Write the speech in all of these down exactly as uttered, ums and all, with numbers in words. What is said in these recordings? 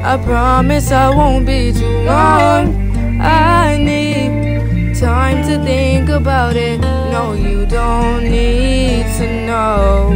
I promise I won't be too long. I need time to think about it. No, you don't need to know.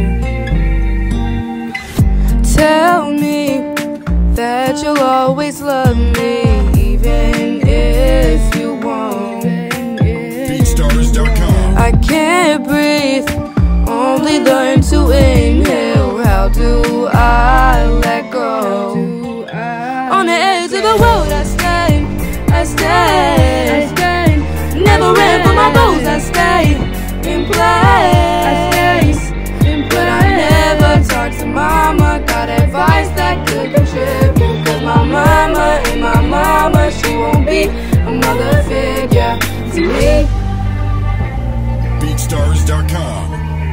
Tell me that you'll always love me, even if you won't. Beatstars dot com. I can't breathe, only learn to inhale. How do I let go? On the edge of the world I stay, I stay, I stay. Never ran for my goals, I stay in place. But I never talked to mama, got advice that could contribute. Cause my mama ain't my mama, she won't be a mother figure to me. Beatstars dot com.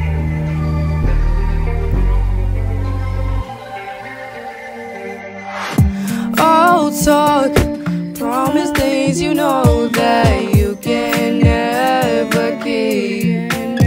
Oh, talk, promise things you know that you can never keep.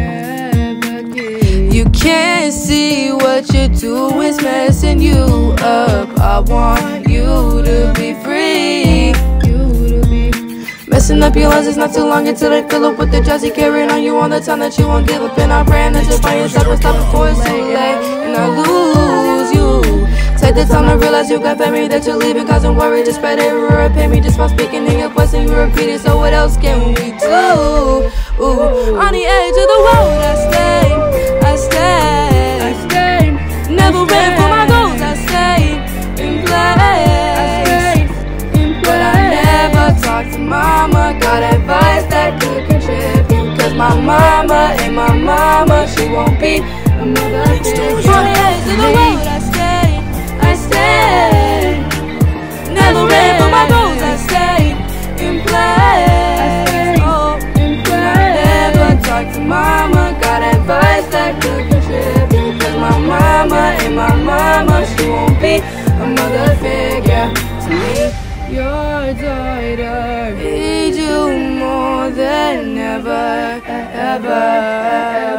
You can't see what you do is messing you up. I want you to be free. Messing up your lungs, it's not too long until they fill up with the jazzy, carrying on you all the time that you won't give up. And I'm praying that you find yourself and stop before it's too late, and I lose you. Take the time to realize you got family that you're leaving, causing worry. Just spread it, repay me just by speaking in your voice and you repeat it. So what else can we do? Ooh. On the edge of the world I stay, I stay, I stay. Never ran for my goals, I stay in place. But I never talked to mama, got advice that could contribute. Cause my mama ain't my mama, she won't be a mother figure. On the edge of the world I stay, I stay. Never ran for my goals, I stay in place. Oh, but I never talked to mama, got advice that could contribute. Cause my mama ain't my mama, she won't be a mother figure to me. Your daughter needs you more than ever, ever.